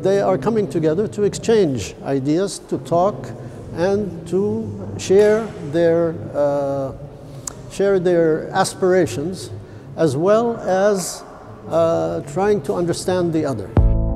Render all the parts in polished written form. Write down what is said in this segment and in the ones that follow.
they are coming together to exchange ideas, to talk, and to share their aspirations, as well as trying to understand the other.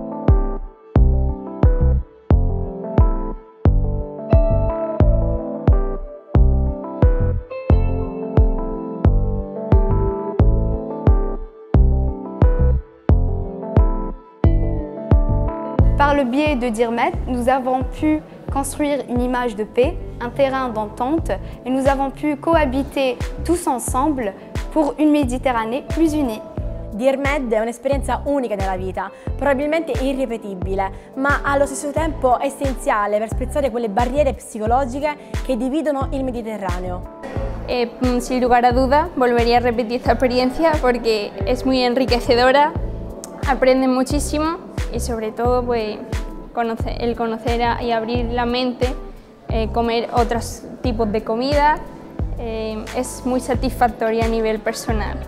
Par le biais de Dirmed, nous avons pu construire une image de paix, un terrain d'entente, et nous avons pu cohabiter tous ensemble pour une Méditerranée plus unie. Dirmed è un'esperienza unica nella vita, probabilmente irripetibile, ma allo stesso tempo essenziale per spezzare quelle barriere psicologiche che dividono il Mediterraneo. Sin lugar a duda, volvería a repetir esta experiencia porque es muy enriquecedora, aprenden muchísimo y sobre todo pues, el conocer y abrir la mente, comer otros tipos de comida, es muy satisfactoria a nivel personal.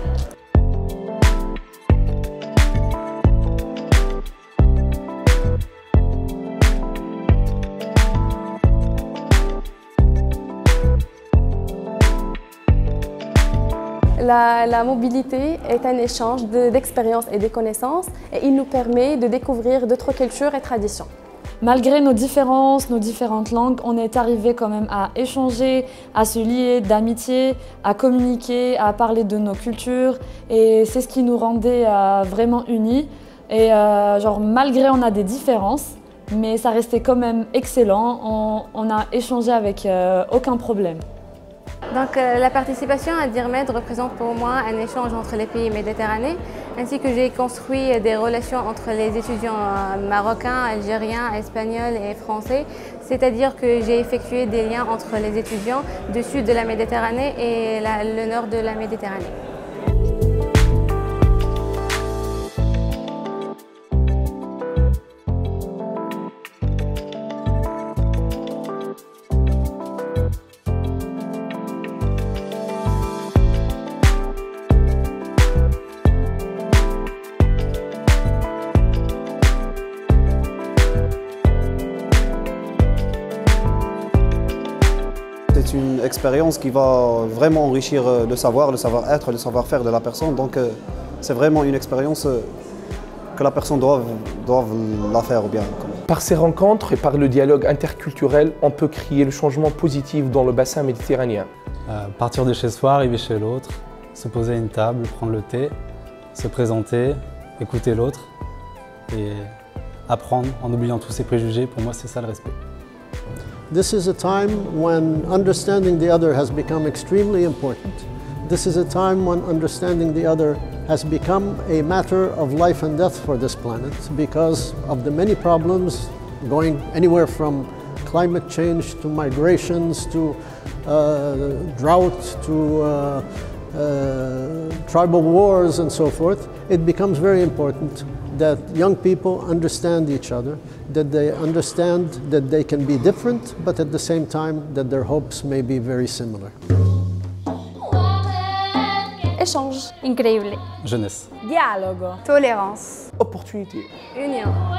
La mobilité est un échange d'expériences et de connaissances et il nous permet de découvrir d'autres cultures et traditions. Malgré nos différences, nos différentes langues, on est arrivé quand même à échanger, à se lier d'amitié, à communiquer, à parler de nos cultures et c'est ce qui nous rendait vraiment unis. Et malgré on a des différences, mais ça restait quand même excellent, on a échangé avec aucun problème. Donc la participation à Dirmed représente pour moi un échange entre les pays méditerranéens, ainsi que j'ai construit des relations entre les étudiants marocains, algériens, espagnols et français, c'est-à-dire que j'ai effectué des liens entre les étudiants du sud de la Méditerranée et le nord de la Méditerranée. C'est une expérience qui va vraiment enrichir le savoir-être, le savoir-faire de la personne. Donc c'est vraiment une expérience que la personne doit la faire bien. Par ces rencontres et par le dialogue interculturel, on peut créer le changement positif dans le bassin méditerranéen. Partir de chez soi, arriver chez l'autre, se poser à une table, prendre le thé, se présenter, écouter l'autre et apprendre en oubliant tous ses préjugés. Pour moi, c'est ça le respect. This is a time when understanding the other has become extremely important. This is a time when understanding the other has become a matter of life and death for this planet because of the many problems going anywhere from climate change to migrations to drought to tribal wars and so forth. It becomes very important that young people understand each other, that they understand that they can be different, but at the same time that their hopes may be very similar. Échange. Increíble. Jeunesse. Dialogo. Tolérance. Opportunité. Union.